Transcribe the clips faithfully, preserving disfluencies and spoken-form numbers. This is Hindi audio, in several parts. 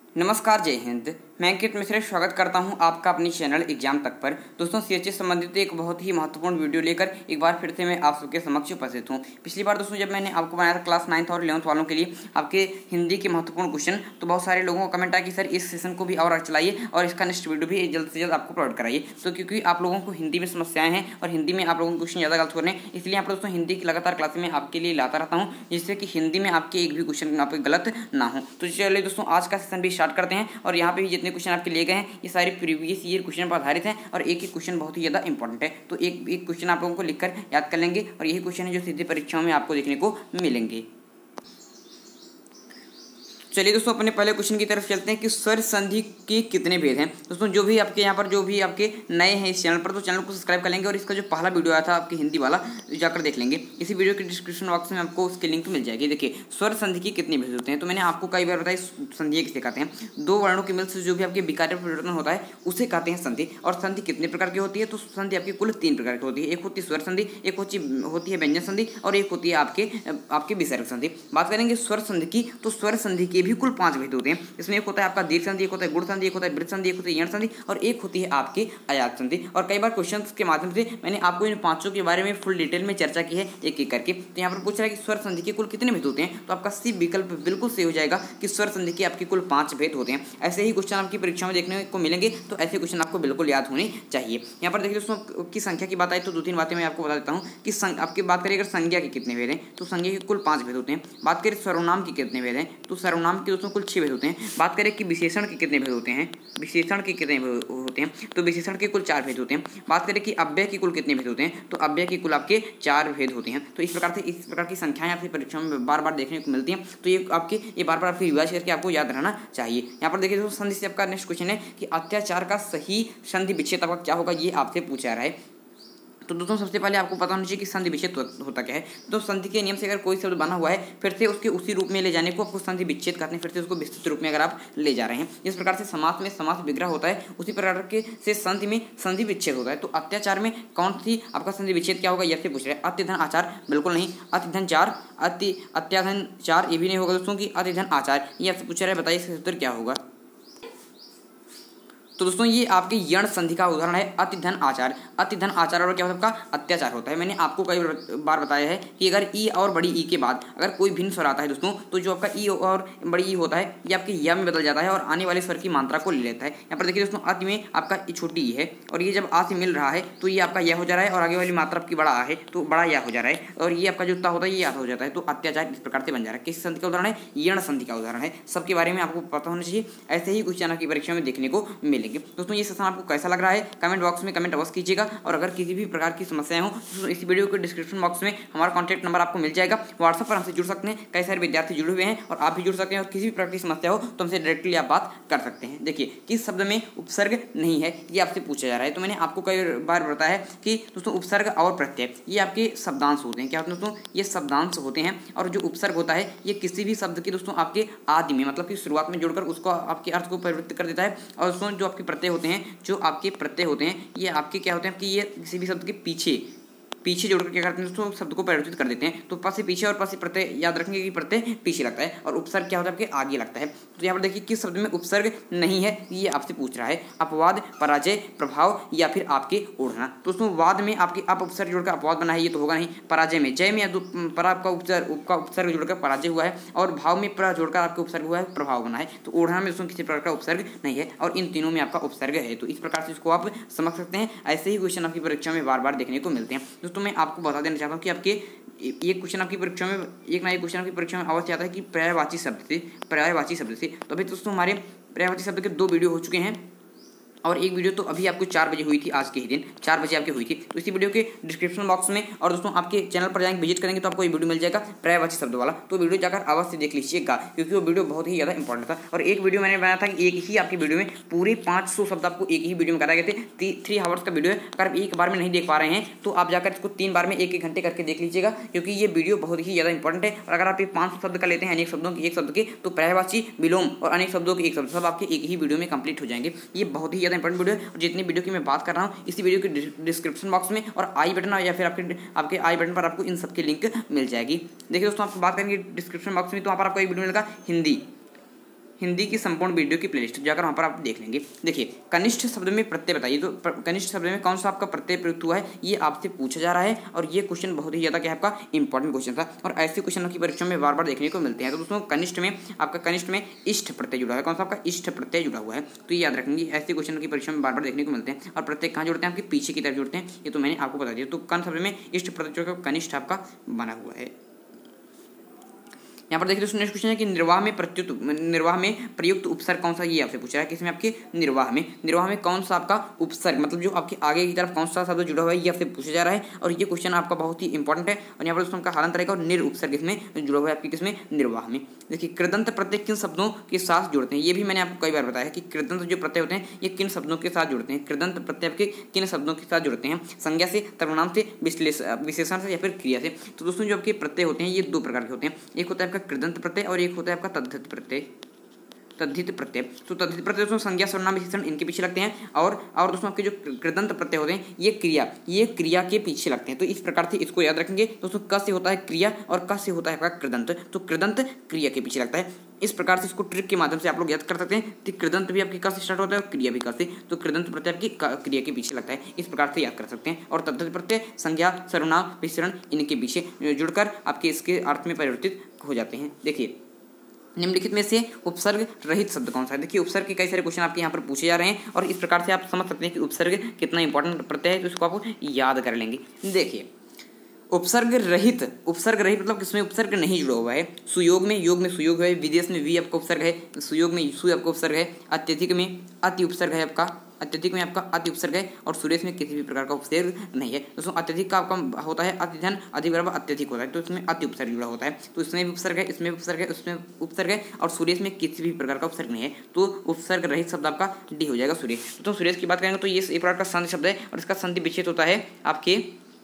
नमस्कार, जय हिंद। मैं अंकित मिश्रा स्वागत करता हूं आपका अपनी चैनल एग्जाम तक पर। दोस्तों, सीएचएस संबंधित एक बहुत ही महत्वपूर्ण वीडियो लेकर एक बार फिर से मैं आप सबके समक्ष उपस्थित हूं। पिछली बार दोस्तों जब मैंने आपको बनाया था क्लास नाइन्थ और इलेवंथ वालों के लिए आपके हिंदी के महत्वपूर्ण क्वेश्चन, तो बहुत सारे लोगों का कमेंट आया कि सर इस सेशन को भी और चलाइए और इसका नेक्स्ट वीडियो भी जल्द से जल्द आपको प्रोवाइड कराइए। तो क्योंकि आप लोगों को हिंदी में समस्याएं हैं और हिंदी में आप लोगों के क्वेश्चन ज़्यादा गलत हो रहे हैं, इसलिए आप दोस्तों हिंदी की लगातार क्लासें में आपके लिए लाता रहता हूँ, जिससे कि हिंदी में आपके एक भी क्वेश्चन आपके गलत ना हो। तो चलिए दोस्तों, आज का सेशन भी स्टार्ट करते हैं। और यहाँ पे भी जितने क्वेश्चन आपके लिए गए हैं ये सारे प्रीवियस ईयर क्वेश्चन पर आधारित हैं और एक एक क्वेश्चन बहुत ही ज़्यादा इंपॉर्टेंट है। तो एक एक क्वेश्चन आप लोगों को लिखकर याद कर लेंगे और यही क्वेश्चन है जो सीधी परीक्षाओं में आपको देखने को मिलेंगे। चलिए दोस्तों, अपने पहले क्वेश्चन की तरफ चलते हैं कि स्वर संधि के कितने भेद हैं। दोस्तों, जो भी आपके यहाँ पर जो भी आपके नए हैं इस चैनल पर, तो चैनल को सब्सक्राइब कर लेंगे और इसका जो पहला वीडियो आया था आपकी हिंदी वाला, जाकर देख लेंगे। इसी वीडियो के डिस्क्रिप्शन बॉक्स में आपको उसकी लिंक मिल जाएगी। देखिए, स्वर संधि के कितने भेद होते हैं, तो मैंने आपको कई बार बताया संधि किसे कहते हैं। दो वर्णों के मिल से जो भी आपके विकार्य परिवर्तन होता है उसे कहते हैं संधि। और संधि कितने प्रकार की होती है, तो संधि आपकी कुल तीन प्रकार की होती है। एक होती है स्वर संधि, एक होती होती है व्यंजन संधि और एक होती है आपके आपके विसर्ग संधि। बात करेंगे स्वर संधि की, तो स्वर संधि के भी कुल पांच भेद होते हैं। इसमें एक होता है आपका दीर्घ संधि, एक होता है गुण संधि, एक होता है वृत्त संधि, एक होती है यण संधि और एक होती है आपकी आयात संधि। और कई बार क्वेश्चंस के माध्यम से मैंने आपको इन पांचों के बारे में फुल डिटेल में चर्चा की है एक एक करके। तो यहाँ पर पूछ रहा है कि स्वर संधि के कुल कितने भेद होते हैं, तो आपका सी विकल्प बिल्कुल सही हो जाएगा कि स्वर संधि के आपके कुल पांच भेद होते हैं। ऐसे ही क्वेश्चन आपकी परीक्षा में देखने को मिलेंगे, तो ऐसे क्वेश्चन आपको बिल्कुल याद होने चाहिए। यहाँ पर देखिए दोस्तों, की संख्या की बात आई तो दो तीन बातें मैं आपको बता देता हूँ कि आपकी बात करें अगर संज्ञा के कितने भेद हैं, तो संज्ञा के कुल पांच भेद होते हैं। बात करें सर्वनाम के कितने भेद हैं, तो सर्वनाम के दोस्तों कुल छह भेद होते हैं। बात करें कि विशेषण के कितने भेद होते हैं, विशेषण के कितने भेद होते हैं, तो विशेषण के कुल चार भेद होते हैं। बात करें कि अव्यय के कुल कितने भेद होते हैं, तो अव्यय के कुल आपके चार भेद होते हैं। तो इस प्रकार से इस प्रकार की संख्याएं आपकी परीक्षा में बार बार देखने को मिलती हैं, तो ये आपके ये बार बार आपकी रिवाइज करके आपको याद रहना चाहिए। यहाँ पर देखिए दोस्तों, संधि से आपका नेक्स्ट क्वेश्चन है कि अत्याचार का सही संधि विच्छेद आपका क्या होगा, ये आपसे पूछा रहा है। तो दोस्तों, सबसे पहले आपको पता होना चाहिए कि संधि विच्छेद होता क्या है। तो संधि के नियम से अगर कोई शब्द बना हुआ है, फिर से उसके उसी रूप में ले जाने को आपको संधि विच्छेद कहते हैं। फिर से उसको विस्तृत रूप में अगर आप ले जा रहे हैं, जिस प्रकार से समास में समास विग्रह होता है, उसी प्रकार के से संधि में संधि विच्छेद होता है। तो अत्याचार में कौन सी आपका संधि विच्छेद क्या होगा, यह से पूछ रहे हैं। अतिधन आचार बिल्कुल नहीं, अतिधन चार, अति अत्याधन चार ये भी नहीं होगा दोस्तों कि अतिधन आचार, ये आपसे पूछ रहा है। बताइए इसका उत्तर क्या होगा। तो दोस्तों, ये आपके यण संधि का उदाहरण है, अतिधन आचार। अतिधन आचार और क्या होता है आपका अत्याचार होता है। मैंने आपको कई बार बताया है कि अगर ई और बड़ी ई के बाद अगर कोई भिन्न स्वर आता है दोस्तों, तो जो आपका ई और बड़ी ई होता है ये आपके या में बदल जाता है और आने वाले स्वर की मात्रा को ले लेता है। यहाँ पर देखिए दोस्तों, अति में आपका छोटी ई है और ये जब आ से मिल रहा है तो ये आपका यह हो जा रहा है और आगे वाली मात्रा आपकी बड़ा आ है तो बड़ा या हो जा रहा है और ये आपका जो ता होता है ये आधा हो जाता है। तो अत्याचार इस प्रकार से बन जा रहा है। किस संधि का उदाहरण है, यण संधि का उदाहरण है। सबके बारे में आपको पता होना चाहिए। ऐसे ही क्वेश्चन आपकी परीक्षा में देखने को मिलेंगे। दोस्तों, ये सेशन आपको कैसा लग रहा है कमेंट बॉक्स में कमेंट अवश्य कीजिएगा। और अगर किसी भी प्रकार की समस्याएं हो तो इस वीडियो के डिस्क्रिप्शन बॉक्स में हमारा कॉन्टैक्ट नंबर आपको मिल जाएगा। व्हाट्सएप पर हमसे जुड़ सकते हैं, कई सारे विद्यार्थी जुड़े हुए हैं और आप भी जुड़ सकते हैं। और किसी भी प्रकार की समस्या हो तो हमसे डायरेक्टली आप बात कर सकते हैं। देखिए, किस शब्द में उपसर्ग नहीं है ये आपसे पूछा जा रहा है। तो मैंने आपको कई बार बताया है कि दोस्तों उपसर्ग और प्रत्यय ये आपके शब्दांश होते हैं। क्या होते हैं दोस्तों, ये शब्दांश होते हैं। और जो उपसर्ग होता है ये किसी भी शब्द की दोस्तों आपके आदि में मतलब कि शुरुआत में जोड़कर उसको आपके अर्थ को परिवर्तित कर देता है। और दोस्तों, जो आपके प्रत्यय होते हैं जो आपके प्रत्यय होते हैं ये आपके क्या होते हैं कि ये किसी भी शब्द के पीछे पीछे जोड़कर क्या करते हैं दोस्तों शब्द को परिवर्तित कर देते हैं। तो पास से पीछे और पास से प्रत्यय याद रखेंगे कि प्रत्यय पीछे लगता है और उपसर्ग क्या होता है आपके आगे लगता है। तो यहाँ पर देखिए किस शब्द में उपसर्ग नहीं है ये आपसे पूछ रहा है। अपवाद, पराजय, प्रभाव या फिर आपके ओढ़ना। तो दोस्तों, वाद में आपके अप उपसर्ग जोड़कर अपवाद बना है ये तो होगा नहीं। पराजय में जय में परा का उपसर्ग उपका उपसर्ग जोड़कर पराजय हुआ है और भाव में प्र जोड़कर आपके उपसर्ग हुआ है प्रभाव बना है। तो ओढ़ना में दोस्तों किसी प्रकार का उपसर्ग नहीं है और इन तीनों में आपका उपसर्ग है। तो इस प्रकार से इसको आप समझ सकते हैं। ऐसे ही क्वेश्चन आपकी परीक्षा में बार बार देखने को मिलते हैं। दोस्तों, मैं आपको बता देना चाहता हूँ कि आपके ये क्वेश्चन आपकी परीक्षा में एक ना एक क्वेश्चन आपकी परीक्षा में अवश्य आता है कि पर्यायवाची शब्द से पर्यायवाची शब्द से तो अभी दोस्तों हमारे पर्यायवाची शब्द के दो वीडियो हो चुके हैं और एक वीडियो तो अभी आपको चार बजे हुई थी, आज के ही दिन चार बजे आपकी हुई थी। तो इसी वीडियो के डिस्क्रिप्शन बॉक्स में और दोस्तों आपके चैनल पर जाएंगे विजिट करेंगे तो आपको ये वीडियो मिल जाएगा पर्यायवाची शब्द वाला। तो वीडियो जाकर अवश्य देख लीजिएगा क्योंकि वो वीडियो बहुत ही ज़्यादा इंपॉर्टेंट था। और एक वीडियो मैंने बनाया था कि एक ही आपकी वीडियो में पूरे पाँच सौ शब्द आपको एक ही वीडियो में कराए गए थे। थ्री आवर्स का वीडियो है। अगर आप एक बार में नहीं देख पा रहे हैं तो आप जाकर इसको तीन बार में एक एक घंटे करके देख लीजिएगा क्योंकि ये वीडियो बहुत ही ज़्यादा इंपॉर्टेंट है। और अगर आप ये पाँच सौ शब्द का लेते हैं अनेक शब्दों के एक शब्द के तो पर्यायवाची, विलोम और अनेक शब्दों के एक शब्द सब आपके एक ही वीडियो में कंप्लीट हो जाएंगे। ये बहुत ही ज़्यादा इंपॉर्टेंट वीडियो है। जितनी वीडियो की मैं बात कर रहा हूँ इसी वीडियो के डिस्क्रिप्शन बॉक्स में और आई बटन या फिर आपके आपके आई बटन पर आपको इन सब की लिंक मिल जाएगी। देखिए दोस्तों, आपको बात करेंगे डिस्क्रिप्शन बॉक्स में तो वहाँ पर आपको एक वीडियो मिलेगा हिंदी हिंदी की संपूर्ण वीडियो की प्लेलिस्ट जाकर वहाँ पर आप देख लेंगे। देखिए कनिष्ठ शब्द में प्रत्यय बताइए, तो कनिष्ठ शब्द में कौन सा आपका प्रत्यय प्रयुक्त हुआ है ये आपसे पूछा जा रहा है, और ये क्वेश्चन बहुत ही ज़्यादा क्या आपका इंपॉर्टेंट क्वेश्चन था, और ऐसे क्वेश्चन की परीक्षा में बार बार देखने को मिलते हैं। तो दोस्तों कनिष्ठ में आपका कनिष्ठ में इष्ट प्रत्यय जुड़ा है, कौन सा आपका इष्ट प्रत्यय जुड़ा हुआ है, तो ये याद रखेंगे। ऐसे क्वेश्चन की परीक्षा में बार बार देखने को मिलते हैं, और प्रत्यय कहाँ जुड़ते हैं, आपके पीछे की तरफ जुड़ते हैं, ये तो मैंने आपको बता दिया। तो कन शब्द में इष्ट प्रत्यय जो कनिष्ठ आपका बना हुआ है। यहाँ पर देखिए दोस्तों नेक्स्ट क्वेश्चन है कि निर्वाह में प्रत्युत निर्वाह में प्रयुक्त उपसर्ग कौन सा, ये आपसे पूछ रहा है। किसमें, आपके निर्वाह में। निर्वाह में कौन सा आपका उपसर्ग, मतलब जो आपके आगे की तरफ कौन सा शब्द जुड़ा हुआ है, ये आपसे पूछा जा रहा है, और ये क्वेश्चन आपका बहुत ही इंपॉर्टेंट है। और यहाँ पर दोस्तों का हालांतर रहेगा, और निर उपसर्ग इसमें जुड़ा हुआ है आपके किसमें, निर्वाह में। देखिए कृदंत प्रत्यय किन शब्दों के साथ जुड़ते हैं, ये भी मैंने आपको कई बार बताया कि कृदंत जो प्रत्यय होते हैं ये किन शब्दों के साथ जुड़ते हैं। कृदंत प्रत्यय के किन शब्दों के साथ जुड़ते हैं, संज्ञा से, सर्वनाम से, विशेषण से, या फिर क्रिया से। तो दोस्तों जो आपके प्रत्यय होते हैं ये दो प्रकार के होते हैं, एक होता है आपका कृदंत प्रत्यय और एक होता है आपका तद्धित प्रत्यय। तद्धित प्रत्यय, तो तद्धित प्रत्यय दोस्तों संज्ञा, सर्वनाम, विशेषण इनके पीछे लगते हैं, और और दोस्तों आपके जो कृदंत प्रत्यय होते हैं ये क्रिया ये क्रिया के पीछे लगते हैं। तो इस प्रकार से इसको याद रखेंगे दोस्तों, क से होता है क्रिया और क से होता है आपका कृदंत, तो कृदंत क्रिया के पीछे लगता है। इस प्रकार से इसको ट्रिक के माध्यम से आप लोग याद कर सकते हैं कि कृदंत भी आपकी क से स्टार्ट होता है और क्रिया भी क से, तो कृदंत प्रत्यय आपकी क्रिया के पीछे लगता है, इस प्रकार से याद कर सकते हैं। और तद्धित प्रत्यय संज्ञा, सर्वनाम, विशेषण इनके पीछे जुड़कर आपके इसके अर्थ में परिवर्तित हो जाते हैं। देखिए निम्नलिखित में से उपसर्ग रहित शब्द कौन सा है। देखिए उपसर्ग के कई सारे क्वेश्चन आपके यहाँ पर पूछे जा रहे हैं, और इस प्रकार से आप समझ सकते हैं कि उपसर्ग कितना इंपॉर्टेंट प्रत्यय है, तो इसको आप याद कर लेंगे। देखिए उपसर्ग रहित, उपसर्ग रहित मतलब किसमें उपसर्ग नहीं जुड़ा हुआ है। सुयोग में, योग में सुयोग है, विदेश में वी आपका उपसर्ग है, सुयोग में सु आपका उपसर्ग है, अत्यधिक में अति उपसर्ग है आपका, अत्यधिक में आपका अति उपसर्ग है, और सुरेश में किसी भी प्रकार का उपसर्ग नहीं है। दोस्तों अत्यधिक का आपका होता है अतिधन, अधिक बराबर अत्यधिक होता है, तो इसमें अति उपसर्ग जुड़ा होता है, तो इसमें भी उपसर्ग है, इसमें भी उपसर्ग है, उसमें उपसर्ग है, और सुरेश में किसी भी प्रकार का उपसर्ग नहीं है, तो उपसर्ग रहित शब्द आपका डी हो जाएगा सुरेश। तो सुरेश की बात करेंगे तो ये एक प्रकार का संधि शब्द है, और इसका संधि विच्छेद होता है आपके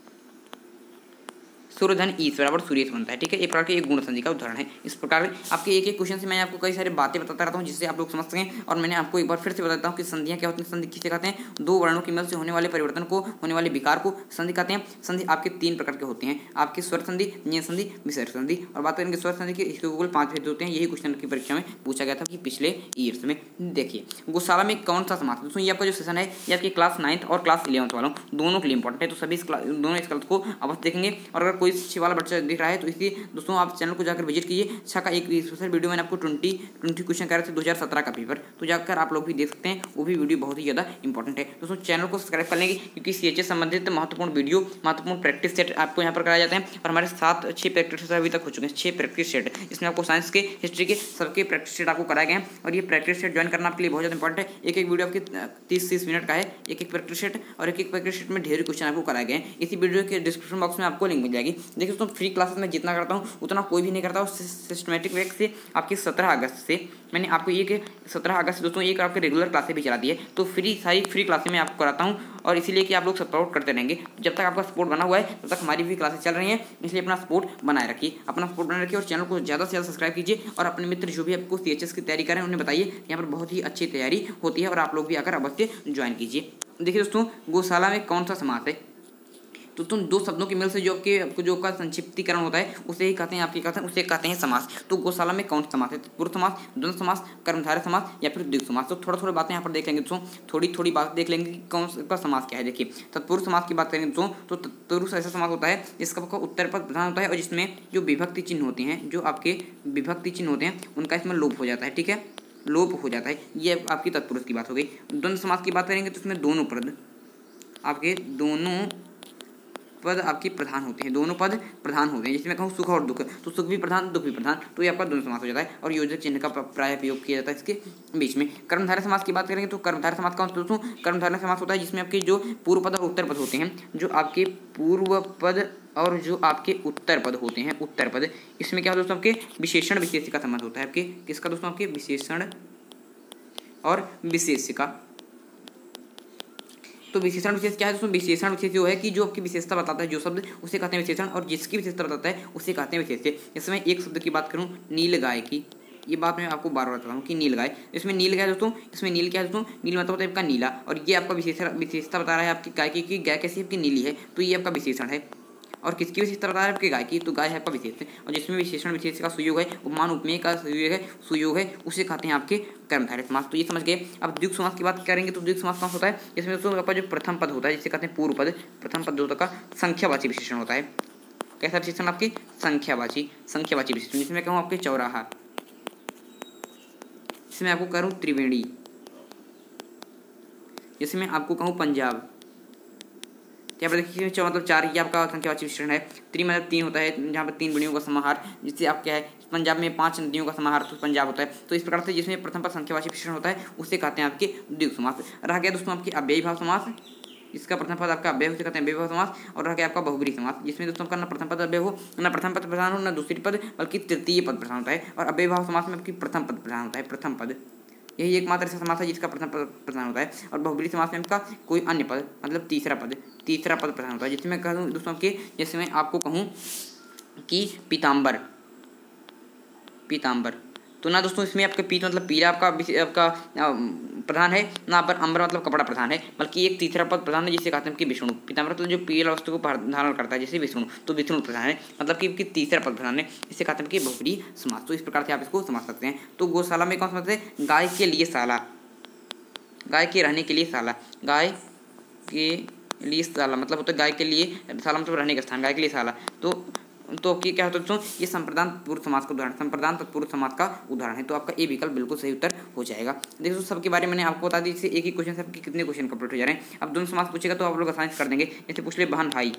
सूर्यधन ईश बराबर सुरेश बनता है। ठीक है, एक प्रकार के एक गुण संधि का उदाहरण है। इस प्रकार आपके एक एक क्वेश्चन से मैं आपको कई सारी बातें बताता रहता हूँ जिससे आप लोग समझ सकें, और मैंने आपको एक बार फिर से बताता हूँ कि संधियाँ क्या होती हैं। संधि किसे कहते हैं, दो वर्णों की मेल से होने वाले परिवर्तन को, होने वाले विकार को संधि कहते हैं। संधि आपके तीन प्रकार के होते हैं, आपके स्वर संधि, न्यय संधि, विसर्ग संधि। और बात करेंगे स्वर संधि के, इसके गूगल पांच भेद होते हैं, यही क्वेश्चन की परीक्षा में पूछा गया था कि पिछले ईयर्स में। देखिए गौशाला में कौन सा समास, दोस्तों ये आपका जो सेशन है ये आपके क्लास नाइन्थ और क्लास इलेवंथ वालों दोनों के लिए इंपॉर्टेंट है, तो सभी दोनों इस क्लास को अवश्य देखेंगे। और अगर कोई अच्छी वाला बच्चा दिख रहा है तो इसलिए दोस्तों आप चैनल को जाकर विजिट कीजिए। अच्छा का एक स्पेशल वीडियो मैंने आपको ट्वेंटी ट्वेंटी क्वेश्चन कर रहे थे दो हज़ार सत्रह का पेपर, तो जाकर आप लोग भी देख सकते हैं, वो भी वीडियो बहुत ही ज़्यादा इंपॉर्टेंट है। दोस्तों चैनल को सब्सक्राइब कर लेंगे, क्योंकि सीएचएस संबंधित महत्वपूर्ण वीडियो, महत्वपूर्ण प्रैक्टिस सेट आपको यहाँ पर कराए जाते हैं, और हमारे सात छः प्रैक्टिस सेट अभी तक हो चुके हैं, छः प्रैक्टिस सेट। इसमें आपको साइंस के, हिस्ट्री के सबके प्रैक्टिस सेट आपको कराए गए हैं, और ये प्रैक्टिस सेट ज्वाइन करना आपके लिए बहुत ज़्यादा इंपॉर्टेंट है। एक एक वीडियो आपकी तीस तीस मिनट का है, एक एक प्रैक्टिस सेट, और एक एक प्रैक्टिस सेट में ढेर क्वेश्चन आपको कराए गए हैं। इसी वीडियो के डिस्क्रिप्शन बॉक्स में आपको लिंक मिल जाएगी। देखिए दोस्तों फ्री क्लासेस में जितना करता हूँ उतना कोई भी नहीं करता हूँ, सिस्टमेटिक वे से आपकी सत्रह अगस्त से मैंने आपको ये कि सत्रह अगस्त दोस्तों एक आपके रेगुलर क्लासें भी चला दी है, तो फ्री सारी फ्री क्लासें मैं आपको कराता हूँ, और इसीलिए कि आप लोग सपोर्ट करते रहेंगे। जब तक आपका सपोर्ट बना हुआ है तब तक हमारी भी क्लासेस चल रही हैं, इसलिए अपना सपोर्ट बनाए रखिए, अपना सपोर्ट बनाए रखिए, और चैनल को ज़्यादा से ज़्यादा सब्सक्राइब कीजिए, और अपने मित्र जो भी आपको सीएचएस की तैयारी करें उन्हें बताइए, यहाँ पर बहुत ही अच्छी तैयारी होती है, और आप लोग भी आकर अवश्य ज्वाइन कीजिए। देखिए दोस्तों गौशाला में कौन सा समास है, तो तुम दो शब्दों की मेल से जो आपके आपको जो का संक्षिप्तीकरण होता है उसे ही कहते हैं, आपके कहते हैं उसे कहते हैं समास। तो गौशाला में कौन सा समास है, तत्पुरुष समास, द्वंद्व समास, कर्मधारय समास, या फिर द्विगु समास। तो थोड़ा थोड़ा बातें यहाँ पर देख लेंगे दोस्तों, थोड़ी थोड़ी बात देख लेंगे कि कौन सा समास क्या है। देखिए तत्पुरुष समास की बात करेंगे दोस्तों, तो तत्पुरुष ऐसा समास होता है जिसका आपका उत्तर पद प्रधान होता है, और जिसमें जो विभक्ति चिन्ह होते हैं, जो आपके विभक्ति चिन्ह होते हैं उनका इसमें लोप हो जाता है। ठीक है, लोप हो जाता है, ये आपकी तत्पुरुष की बात हो गई। द्वंद्व समास की बात करेंगे तो इसमें दोनों पद आपके दोनों पद आपके प्रधान होते हैं, दोनों पद प्रधान होते हैं। जैसे मैं कहूँ सुख और दुख, तो सुख भी प्रधान, दुख भी प्रधान, तो ये आपका द्वंद्व समास हो जाता है, और योजक चिन्ह का प्राय प्रयोग किया जाता है इसके बीच में। कर्मधारय समास की बात करेंगे तो कर्मधारय समास कौन सा दोस्तों, कर्मधारय समास होता है जिसमें आपके जो पूर्व पद और उत्तर पद होते हैं, जो आपके पूर्व पद और जो आपके उत्तर पद होते हैं, उत्तर पद, इसमें क्या दोस्तों आपके विशेषण विशेष का संबंध होता है। आपके किसका दोस्तों, आपके विशेषण और विशेष का। तो विशेषण विशेष क्या है दोस्तों, विशेषण विशेष जो है कि जो आपकी विशेषता बताता है जो शब्द उसे कहते हैं विशेषण, और जिसकी विशेषता बताता है उसे कहते हैं विशेष्य। जैसे मैं एक शब्द की बात करूँ नील गाय की, ये बात मैं आपको बार बार बताता हूँ कि नील गाय, इसमें नील क्या है दोस्तों, इसमें नील क्या है दोस्तों, नील मतलब होता है आपका नीला, और ये आपका विशेषण विशेषता बता रहा है आपकी गाय की कि गाय कैसी आपकी नीली है, तो ये आपका विशेषण है। और किसकी विशेषता बता रहा है? आपकी गाय की। तो गाय है आपका विशेषण, और जिसमें विशेषण विशेष का सुयोग है, उपमान उपमेय का सुयोग है सुयोग है उसे कहते हैं आपके कर्मधारय समास। तो ये समझ गए। अब द्विगु समास की बात करेंगे तो द्विगु समास कौन होता है? इसमें दोस्तों आपका जो प्रथम पद होता है जिसे कहते हैं पूर्व पद, प्रथम पद जो का संख्यावाची विशेषण होता है। कैसा विशेषण? आपकी संख्यावाची संख्यावाची विशेषण। जिसमें कहूँ आपके चौराहा, इसमें आपको करूँ त्रिवेणी, जैसे मैं आपको कहूँ पंजाब। यहाँ पर देखिए चौ मतलब चार, ये आपका संख्यावाची विशेषण है। त्रि मतलब तीन होता है, जहाँ पर तीन नदियों का समाहार, जिससे आप क्या है पंजाब में पांच नदियों का समाहार तो पंजाब होता है। तो इस प्रकार से जिसमें प्रथम पर संख्यावाची विशेषण होता है उसे कहते हैं आपके द्विगु समास। रह गया दोस्तों आपकी अव्ययी भाव समास, इसका प्रथम पद आपका अव्यय हो, कहते हैं अव्ययी भाव समास। और रह गया आपका बहुब्री समास, जिसमें दोस्तों का ना प्रथम पद अव्यय हो, ना प्रथम पद प्रधान हो, ना दूसरी पद बल्कि तृतीय पद प्रधान होता है। और अव्ययी भाव समास में आपकी प्रथम पद प्रधान होता है, प्रथम पद। यही एकमात्र ऐसा समास है जिसका प्रथम पद प्रधान होता है। और बहुब्री समास में आपका कोई अन्य पद मतलब तीसरा पद तीसरा पद प्रधान होता है। जिसमें मैं कहूँ दोस्तों के, जैसे मैं आपको कहूँ कि पीताम्बर, पीताम्बर तो ना दोस्तों इसमें आपके पीत मतलब पीला आपका आपका प्रधान है, ना पर अंबर मतलब कपड़ा प्रधान है, बल्कि एक तीसरा पद प्रधान है जिसे कहते हैं कि विष्णु। पीताम्बर मतलब जो पीला वस्तु को धारण करता है जैसे विष्णु, तो विष्णु प्रधान है, मतलब कि तीसरा पद प्रधान है, इसे कहते हैं कि बहुब्री समास। तो इस प्रकार से आप इसको समझ सकते हैं। तो गौशाला में कौन समझते हैं? गाय के लिए शाला, गाय के रहने के लिए शाला, गाय के लिए शाला मतलब होता है गाय के लिए, शाला मतलब रहने का स्थान, गाय के लिए शाला। तो तो क्या होता है दोस्तों? ये संप्रदान तत्पुरुष समास का उदाहरण, संप्रदान तत्पुरुष समास का उदाहरण है। तो आपका ए विकल्प बिल्कुल सही उत्तर हो जाएगा। देखो सबके बारे में मैंने आपको बता दी, इससे एक ही क्वेश्चन से आपके कितने क्वेश्चन कंप्लीट हो जा रहे हैं। अब दोनों समास पूछेगा तो आप लोग आसानी से कर देंगे। जैसे पूछ ले बहन भाई,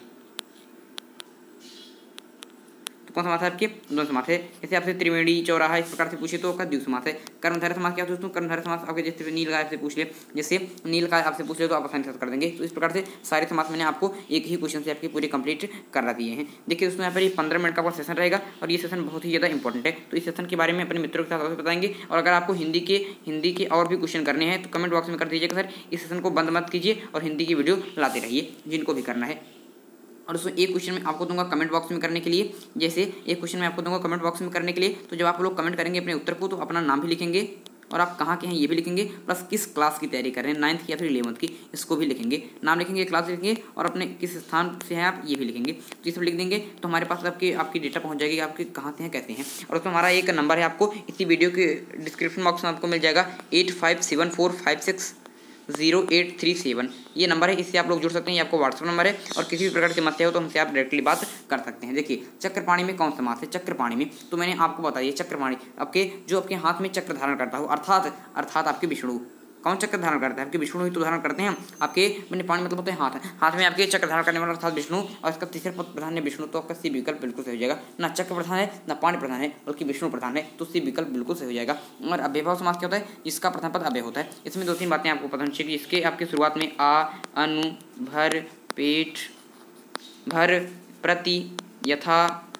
कौन समास है? आपके दोनों समास है। जैसे आपसे त्रिवेणी चौराहा इस प्रकार से पूछे तो आपका द्विगु समास है। कर्मधारय समास क्या होता है दोस्तों? कर्मधारय समास आपके जैसे नील गाय से पूछ ले, जैसे नील गाय आपसे पूछ ले तो आप आसानी से कर देंगे। तो इस प्रकार से सारे समास मैंने आपको एक ही क्वेश्चन से आपके पूरे कंप्लीट करा दिए हैं। देखिए दोस्तों यहाँ पर ये पंद्रह मिनट का आपका सेशन रहेगा और ये सेशन बहुत ही ज़्यादा इंपॉर्टेंट है। तो इस सेशन के बारे में अपने मित्रों के साथ अवश्य बताएंगे। और अगर आपको हिंदी के हिंदी के और भी क्वेश्चन करने हैं तो कमेंट बॉक्स में कर दीजिएगा सर। इस सेशन को बंद मत कीजिए और हिंदी की वीडियो लाते रहिए जिनको भी करना है। और उसमें एक क्वेश्चन में आपको दूंगा कमेंट बॉक्स में करने के लिए, जैसे एक क्वेश्चन में आपको दूंगा कमेंट बॉक्स में करने के लिए। तो जब आप लोग कमेंट करेंगे अपने उत्तर को तो अपना नाम भी लिखेंगे और आप कहाँ के हैं ये भी लिखेंगे, प्लस किस क्लास की तैयारी कर रहे हैं, नाइन्थ की या फिर इलेवंथ की, इसको भी लिखेंगे। नाम लिखेंगे, क्लास लिखेंगे और अपने किस स्थान से हैं आप ये भी लिखेंगे। तो ये सब लिख देंगे तो हमारे पास आपकी आपकी डेटा पहुँच जाएगी आपके कहाँ से हैं कैसे हैं। और उसमें हमारा एक नंबर है, आपको इसी वीडियो के डिस्क्रिप्शन बॉक्स में आपको मिल जाएगा eight five seven four five six zero eight three seven, ये नंबर है, इससे आप लोग जुड़ सकते हैं। ये आपको व्हाट्सएप नंबर है और किसी भी प्रकार की समस्या हो तो हमसे आप डायरेक्टली बात कर सकते हैं। देखिए चक्रपाणी में कौन समास है? चक्रपाणी में तो मैंने आपको बता दिया, चक्रपाणी आपके जो आपके हाथ में चक्र धारण करता हो, अर्थात अर्थात आपके विष्णु। कौन चक्र धारण करता है? आपके विष्णु ही तो धारण करते हैं आपके, मैंने पानी मतलब होते हैं हाथ, हाथ में आपके चक्र धारण करने वाला अर्थात विष्णु। और इसका तीसरा पद प्रधान है विष्णु, तो आपका सी विकल्प बिल्कुल सही हो जाएगा। ना चक्र प्रधान है ना पानी प्रधान है बल्कि विष्णु प्रधान है, तो सी विकल्प बिल्कुल सही हो जाएगा। और अव्ययभाव समास क्या होता है? जिसका प्रथम पद अव्यय होता है। इसमें दो तीन बातें आपको पता होनी चाहिए। इसके आपकी शुरुआत में आ, अनु, भर, पेट, भर, प्रति, यथा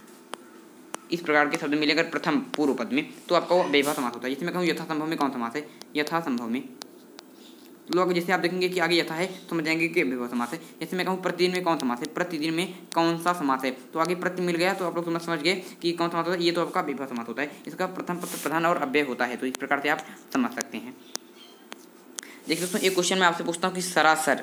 इस प्रकार के शब्द मिले अगर प्रथम पूर्व पद में तो आपका वो अव्ययभाव समास होता है। जिसमें कहूँ यथा संभव में कौन समास है? यथा संभव में लोग जैसे आप देखेंगे कि आगे यथा है तो समझ जाएंगे कि अव्ययभाव समास है। जैसे मैं कहूँ प्रतिदिन में कौन समास है? प्रतिदिन में कौन सा समास है? तो आगे प्रति मिल गया तो आप लोग समझ समझ गए कि कौन समास होता है। ये तो आपका अव्ययभाव समास होता है, इसका प्रथम पद प्रधान और अव्यय होता है। तो इस प्रकार से आप समझ सकते हैं। देखिए दोस्तों एक क्वेश्चन मैं आपसे पूछता हूँ कि सरासर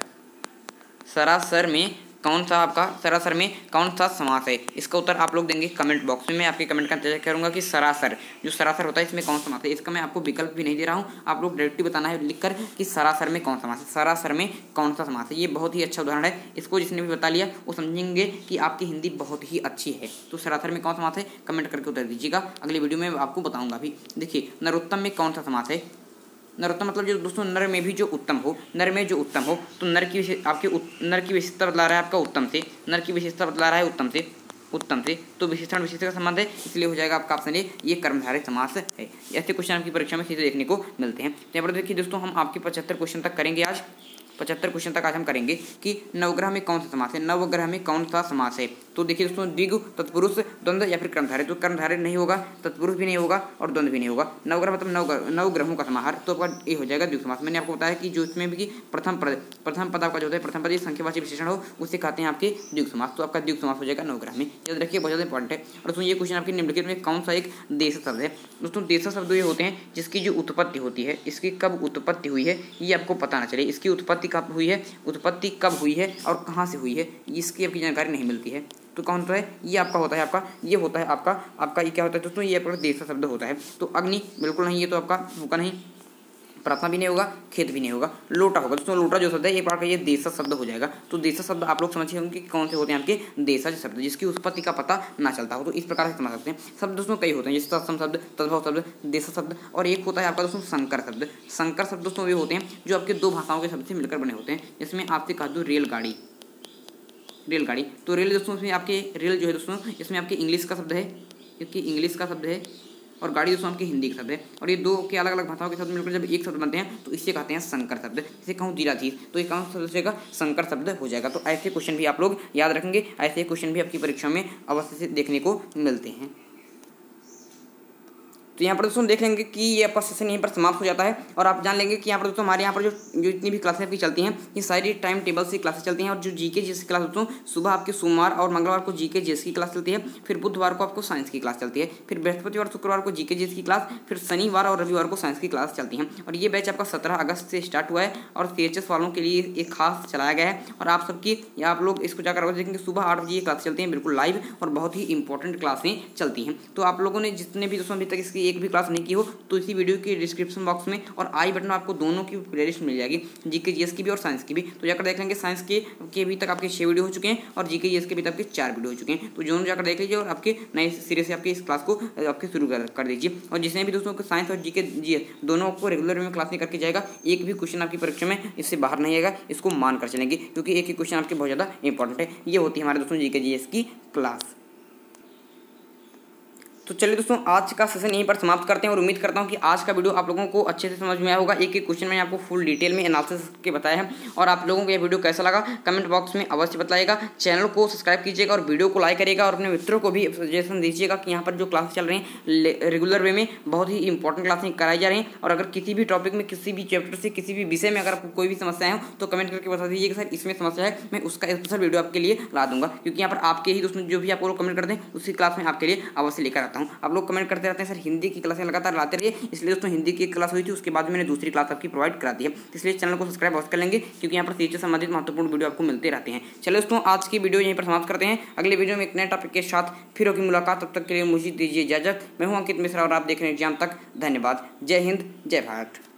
सरासर में कौन सा आपका सरासर में कौन सा समास है? इसका उत्तर आप लोग देंगे कमेंट बॉक्स में। मैं आपके कमेंट का इंतजार करूंगा कि सरासर जो सरासर होता है इसमें कौन सा समास है। इसका मैं आपको विकल्प भी नहीं दे रहा हूं, आप लोग डायरेक्टली बताना है लिखकर कि सरासर में कौन सा समास है, सरासर में कौन सा समास है। ये बहुत ही अच्छा उदाहरण है, इसको जिसने भी बता लिया वो समझेंगे कि आपकी हिंदी बहुत ही अच्छी है। तो सरासर में कौन सा समास है कमेंट करके उत्तर दीजिएगा, अगली वीडियो में आपको बताऊँगा भी। देखिए नरोत्तम में कौन सा समास है? नरोत्तम मतलब जो दोस्तों नर में भी जो उत्तम हो, नर में जो उत्तम हो, तो नर की आपके नर की विशेषता बतला रहा है आपका उत्तम से, नर की विशेषता बतला रहा है उत्तम से, उत्तम से तो विशेषण विशेषता का संबंध है, इसलिए हो जाएगा आपका ऑप्शन ए, ये कर्मधारय समास है। ऐसे क्वेश्चन आपकी परीक्षा में सीधे देखने को मिलते हैं। यहाँ पर देखिए दोस्तों हम आपके पचहत्तर क्वेश्चन तक करेंगे आज, पचहत्तर क्वेश्चन तक आज हम करेंगे कि नवग्रह में कौन सा समास है, नवग्रह में कौन सा समास है। तो देखिए दोस्तों द्विगु, तत्पुरुष, द्वंद्व या फिर कर्मधारय। तो कर्मधारय नहीं होगा, तत्पुरुष भी नहीं होगा और द्वंद्व भी नहीं होगा। नवग्रह मतलब नव नवग्रहों का समाहार, तो आपका ये हो जाएगा द्विगु समास। मैंने आपको बताया कि जो इसमें भी प्रथम पद प्रथम पद आपका जो होता है प्रथम पद ये संख्यावाची विशेषण हो उसे कहते हैं आपके द्विगु समास। तो आपका द्विगु समास हो जाएगा नवग्रह में, याद रखिए बहुत ज़्यादा इंपॉर्टेंट है। और दोस्तों ये क्वेश्चन आपके निम्नलिखित में कौन सा एक देश शब्द है? दोस्तों देश शब्द ये होते हैं जिसकी जो उत्पत्ति होती है, इसकी कब उत्पत्ति हुई है ये आपको पता ना चले। इसकी उत्पत्ति कब हुई है, उत्पत्ति कब हुई है और कहाँ से हुई है इसकी आपकी जानकारी नहीं मिलती है। तो कौन होता है, ये आपका होता है आपका ये होता है आपका आपका ये क्या होता है दोस्तों, ये आपका देशा शब्द होता है। तो अग्नि बिल्कुल नहीं, ये तो आपका होगा नहीं, प्रार्थना भी नहीं होगा, खेत भी नहीं होगा, लोटा होगा दोस्तों। लोटा जो शब्द है एक बार का ये देशज शब्द हो जाएगा। तो देशज शब्द आप लोग समझिए होंगे कि कौन से होते हैं आपके देशज शब्द, जिसकी उत्पत्ति का पता ना चलता हो। तो इस प्रकार से समझ सकते हैं। शब्द दोस्तों कई होते हैं, जैसे तत्सम शब्द, तद्भव शब्द, देशज शब्द, और एक होता है आपका दोस्तों संकर शब्द। संकर शब्द दोस्तों वे होते हैं जो आपके दो भाषाओं के शब्द से मिलकर बने होते हैं। जिसमें आपसे कहा दूँ रेलगाड़ी, रेलगाड़ी तो रेल दोस्तों इसमें आपके रेल जो है दोस्तों इसमें आपके इंग्लिश का शब्द है, क्योंकि इंग्लिश का शब्द है, और गाड़ी दोस्तों आपकी हिंदी का शब्द है। और ये दो के अलग अलग भाषाओं के शब्द मिलकर जब एक शब्द बनते हैं तो इससे कहते हैं संकर शब्द। जैसे कहूँ जिराधीश, तो ये कौन शब्द का संकर शब्द हो जाएगा। तो ऐसे क्वेश्चन भी आप लोग याद रखेंगे, ऐसे क्वेश्चन भी आपकी परीक्षा में अवश्य से देखने को मिलते हैं। तो यहाँ पर दोस्तों देख लेंगे कि ये आपका सेशन यहीं पर समाप्त हो जाता है। और आप जान लेंगे कि यहाँ पर दोस्तों हमारे यहाँ पर जो जो इतनी भी क्लासें आपकी चलती हैं ये सारी टाइम टेबल से क्लासेस चलती हैं। और जो जीके जीएस की क्लास दोस्तों सुबह आपके सोमवार और मंगलवार को जीके जीएस की क्लास चलती है, फिर बुधवार को आपको साइंस की क्लास चलती है, फिर बृहस्पतिवार शुक्रवार को जीके जीएस की क्लास, फिर शनिवार और रविवार को साइंस की क्लास चलती हैं। और ये बैच आपका सत्रह अगस्त से स्टार्ट हुआ है और सी एच एस वालों के लिए एक खास चलाया गया है। और आप सबकी या आप लोग इसको जाकर देखेंगे सुबह आठ बजे ये क्लास चलती हैं, बिल्कुल लाइव और बहुत ही इंपॉर्टेंट क्लासें चलती हैं। तो आप लोगों ने जितने भी दोस्तों अभी तक इसकी एक भी क्लास नहीं की हो तो इसी वीडियो के डिस्क्रिप्शन बॉक्स में और आई बटन में आपको दोनों की प्लेलिस्ट मिल जाएगी, जीके जीएस की भी और साइंस की भी। तो जाकर देख लेंगे। साइंस के के अभी तक आपके छह वीडियो हो चुके हैं और जीके जीएस के भी तक आपके चार वीडियो हो चुके हैं। तो दोनों जाकर देख लीजिए और आपके नए सिरे से आपके इस क्लास को आपके शुरू कर, कर दीजिए। और जिसने भी दोस्तों को साइंस और जीके जीएस दोनों आपको रेगुलर में क्लास नहीं करके जाएगा, एक भी क्वेश्चन आपकी परीक्षा में इससे बाहर नहीं आएगा, इसको मान कर चलेंगे, क्योंकि एक ही क्वेश्चन आपके बहुत ज़्यादा इंपॉर्टेंट है। ये होती है हमारे दोस्तों जीके जीएस की क्लास। तो चलिए दोस्तों आज का सेशन यहीं पर समाप्त करते हैं और उम्मीद करता हूं कि आज का वीडियो आप लोगों को अच्छे से समझ में आया होगा। एक एक क्वेश्चन मैंने आपको फुल डिटेल में एनालिसिस के बताया है। और आप लोगों को यह वीडियो कैसा लगा कमेंट बॉक्स में अवश्य बताइएगा। चैनल को सब्सक्राइब कीजिएगा और वीडियो को लाइक करिएगा और अपने मित्रों को भी सजेशन दीजिएगा कि यहाँ पर जो क्लास चल रही हैं रेगुलर वे में बहुत ही इंपॉर्टेंट क्लासें कराई जा रही हैं। और अगर किसी भी टॉपिक में किसी भी चैप्टर से किसी भी विषय में अगर आपको कोई भी समस्या हो तो कमेंट करके बता दीजिए कि सर इसमें समस्या है, मैं उसका स्पेशल वीडियो आपके लिए ला दूंगा। क्योंकि यहाँ पर आपके ही दोस्तों जो भी आप लोग कमेंट करते हैं उसी क्लास में आपके लिए अवश्य लेकर आता हूँ। आप लोग कमेंट करते रहते हैं सर हिंदी की क्लासें लगातार लाते रहिए, इसलिए दोस्तों हिंदी की क्लास हुई थी उसके बाद मैंने दूसरी क्लास आपकी प्रोवाइड करा दी है। इसलिए चैनल को सब्सक्राइब अवश्य कर लेंगे, क्योंकि यहाँ पर सी एच एस संबंधित महत्वपूर्ण वीडियो आपको मिलते रहते हैं। चलिए दोस्तों आज की वीडियो यहीं पर समाप्त करते हैं। अगले वीडियो में एक नए टॉपिक के साथ फिर होगी मुलाकात। तब तक के लिए मुझे दीजिए इजाजत। मैं हूँ अंकित मिश्रा और आप देख रहे हैं एग्जाम तक। धन्यवाद। जय हिंद, जय भारत।